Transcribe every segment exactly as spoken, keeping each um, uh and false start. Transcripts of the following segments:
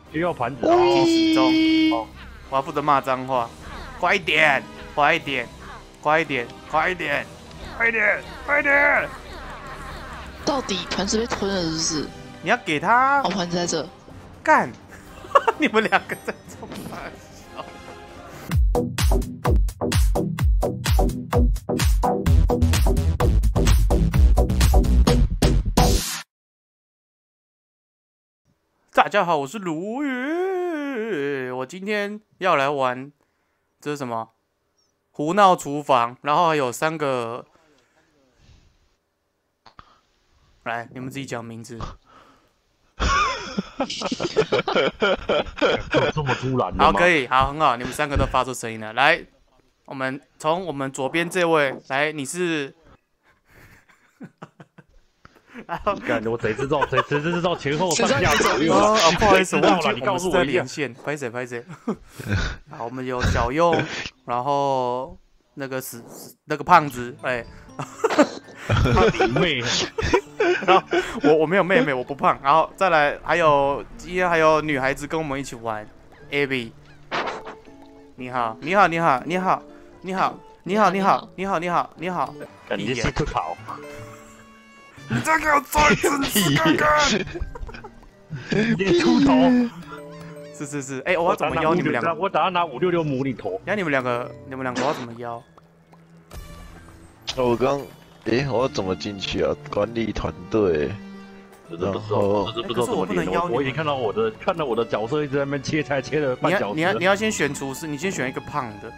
需要盘子。 进行中。 哦， 我要负责骂脏话，快一点，快一点，快一点，快一点，快一点，快一点！ 到底盘子被吞了是不是？ 你要给他哦，盘子在这。 干！你们两个在冲啥笑？大家好，我是鲈鱼。我今天要来玩，这是什么？胡闹厨房，然后还有三个，来，你们自己讲名字。 这么突然的吗？ 好，可以，好，很好，你们三个都发出声音了。来，我们从我们左边这位来，你是。 干，我谁知道？谁谁知道前后上下左右哦，不好意思，我忘记你告诉我在连线，拍谁拍谁。好，我们有小用，然后那个死那个胖子，哎、 他妹， 然后我我没有妹妹，我不胖。然后再来还有今天还有女孩子跟我们一起玩 ，Abby， 你好，你好，你好，你好，你好，你好，你好，你好，你好，你好， 干你是不跑？ 你再给我做一次，你看看。 你秃头！ 是是是，哎、欸，我要怎么邀你们两个？ 我打算拿五六六模拟头。 那你们两个，你们两个要怎么邀？ 我刚，诶、欸，我要怎么进去啊？管理团队。 然后，这不知道怎么连。我我已经看到我的，看到我的角色一直在那边切菜，切了半小时。 你要你要你要先选厨师，你先选一个胖的。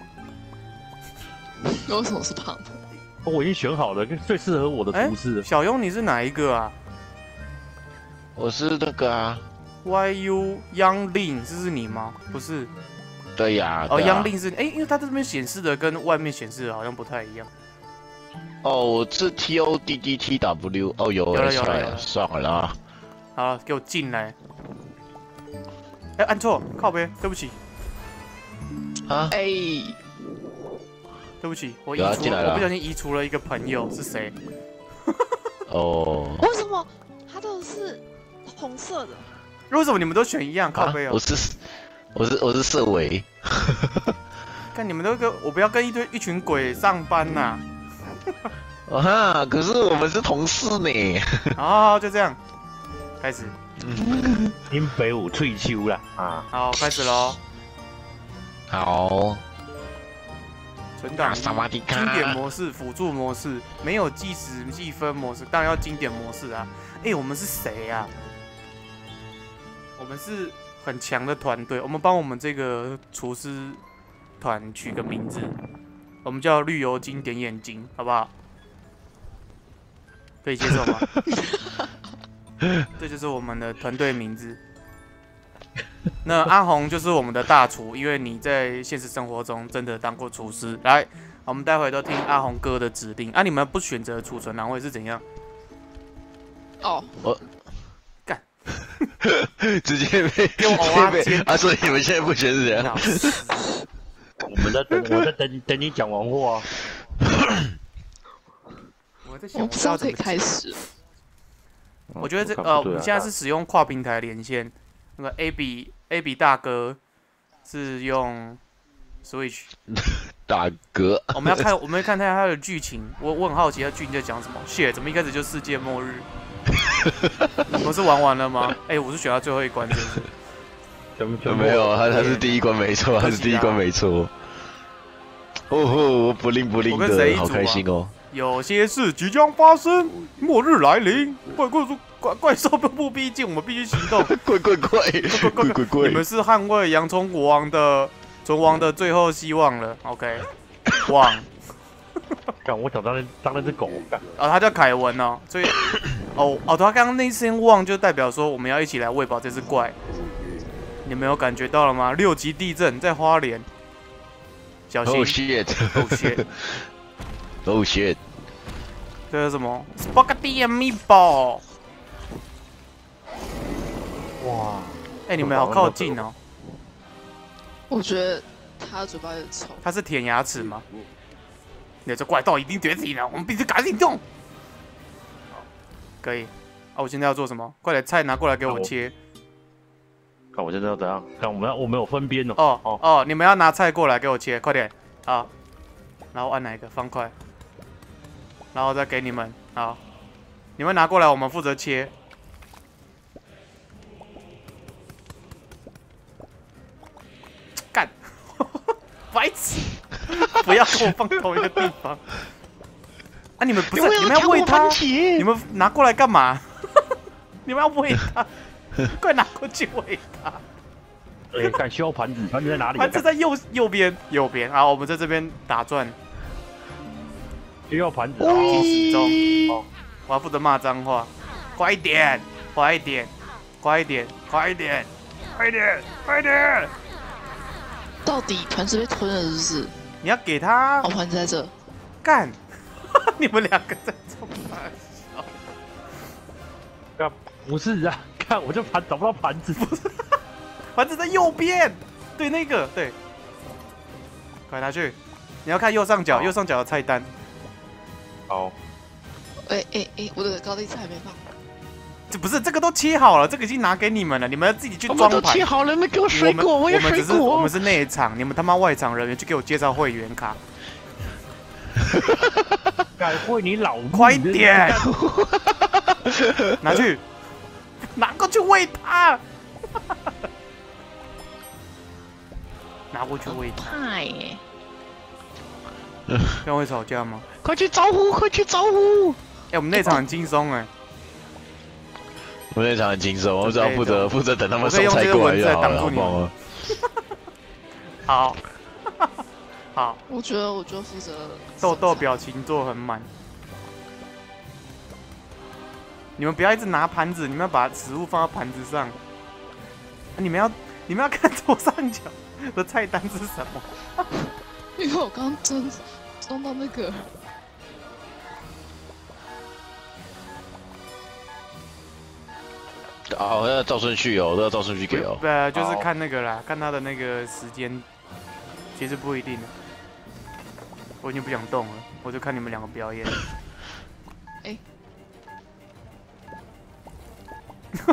为什么是胖的？ 我已经选好了，最适合我的厨师、欸。 小庸，你是哪一个啊？ 我是那个啊 ，Y U Young Lin， 这是你吗？不是。 对呀、啊。 哦 ，Young Lin 是哎、欸，因为它这边显示的跟外面显示的好像不太一样。 哦，我是 T O D D T W， 哦有有了有了有了， 算了啦。 好了，给我进来。哎、欸，按错，靠边，对不起。 啊？ 哎、 欸。对不起，我移除，我不小心移除了一个朋友，是谁？ 哦。 为什么他都是红色的？ 为什么你们都选一样？靠背哦。 我是，我是我是色违。 看你们都跟我不要跟一堆一群鬼上班呐、 啊！啊，可是我们是同事呢。 好，就这样，开始。 嗯。 林北武退休了啊！ 好，开始喽。 好。 存档经典模式、辅助模式，没有计时计分模式，当然要经典模式啊！哎、欸，我们是谁啊？我们是很强的团队，我们帮我们这个厨师团取个名字，我们叫绿油精点眼睛，好不好？可以接受吗？这就是我们的团队名字。那阿红就是我们的大厨，因为你在现实生活中真的当过厨师。来，我们待会都听阿红哥的指令。啊，你们不选择储存栏位是怎样？ 哦， 我干， 直接被用偶啊接啊！所以你们现在不选是怎样？ 我们在等，我在等等你讲完话。 我在想， 我不知道可以开始。 我觉得这呃，我们现在是使用跨平台连线。那个 A B A B 大哥是用 Switch 大哥， 我们要看，我们要看他他的剧情。我我很好奇，他剧情在讲什么。shit， 怎么一开始就世界末日？我是玩完了吗？哎、欸，我是选到最后一关，是不是？没有，他他是第一关没错，他是第一关没错。哦吼，不灵不灵的，好开心哦！ 有些事即将发生，末日来临，怪怪怪怪兽步步逼近，我们必须行动。 怪怪怪怪怪怪怪！ 你们是捍卫洋葱国王的存亡的最后希望了。OK， 汪。 干，我想当那当那只狗。 哦，他叫凯文哦，所以哦哦，他刚刚那声汪就代表说我们要一起来喂饱这只怪。你们有感觉到了吗？六级地震在花莲，小心 ！Oh shit！Oh shit！Oh shit！ 这是什么 ？Spaghetti and meatball。 哇！ 哎、欸，你们好靠近哦。 我觉得他嘴巴有点臭。 他是舔牙齿吗？你这怪盗一定觉醒了，我们必须赶紧动。可以。啊，我现在要做什么？快点，菜拿过来给我切。 看我现在要怎样？看我们要我们有分边哦。 哦哦哦，你们要拿菜过来给我切，快点好。然后按哪一个方块？然后再给你们好，你们拿过来，我们负责切。干，白痴！不要跟我放同一个地方。啊，你们不是你们要喂它？你们拿过来干嘛？你们要喂它？快拿过去喂它！ 哎，敢需要盘子？盘子在哪里？ 盘子在右右边，右边。好，我们在这边打转。 需要盘子。 计时钟。哦，我要负责骂脏话。快一点，快一点，快一点，快一点，快一点，快一点！ 到底盘子被吞了是不是？ 你要给他。 哦，盘子在这。 干！你们两个在冲啥笑？ 干不是啊！看我就盘找不到盘子，不是， 盘子在右边，对那个对，快拿去！你要看右上角，右上角的菜单。 好。 哎哎哎，我的高丽菜还没放。 这不是这个都切好了，这个已经拿给你们了，你们要自己去装盘。 我们都切好了，没给我水果，我要水果。 我们是内场，你们他妈外场人员去给我介绍会员卡。 改会你老快点！拿去，拿过去喂它。拿过去喂它。 太耶！ 这样会吵架吗？ 快去招呼，快去招呼！ 哎，我们内场很轻松哎。 我们内场很轻松，我只要负责负责等他们送菜过来就好了，好不好？ 好。好， 我觉得我就负责豆豆表情做很满。你们不要一直拿盘子，你们要把食物放到盘子上。你们要你们要看左上角的菜单是什么？ 因为我刚装装到那个。 哦，要照顺序哦，都要照顺序给哦。 呃，就是看那个啦，看他的那个时间，其实不一定的。我已经不想动了，我就看你们两个表演。哎、欸，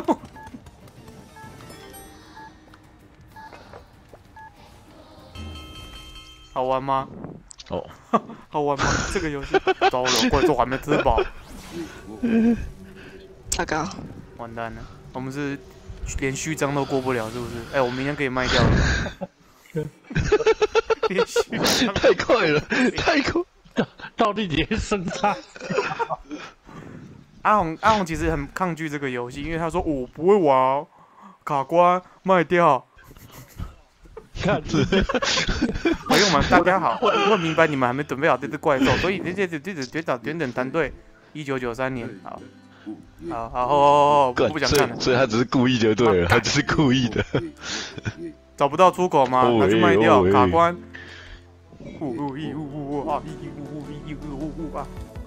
好玩吗？ 哦， 好玩吗？这个游戏糟了，怪兽还没吃饱。 大哥， 完蛋了，我们是连序章都过不了，是不是？哎、欸，我明天可以卖掉了。连续章太快了，太快！ 到底几生差？ 阿红，阿红其实很抗拒这个游戏，因为他说我不会玩，卡关卖掉。 看这， 朋友们，大家好，我我明白你们还没准备好这只怪兽，所以这这这这这找等等团队，一九九三年，好，好好好，我不想看了。 所以他只是故意就对了，他只是故意的。找不到出口吗？那就卖掉，卡关。呜呜咦呜呜啊咦呜呜咦呜呜啊！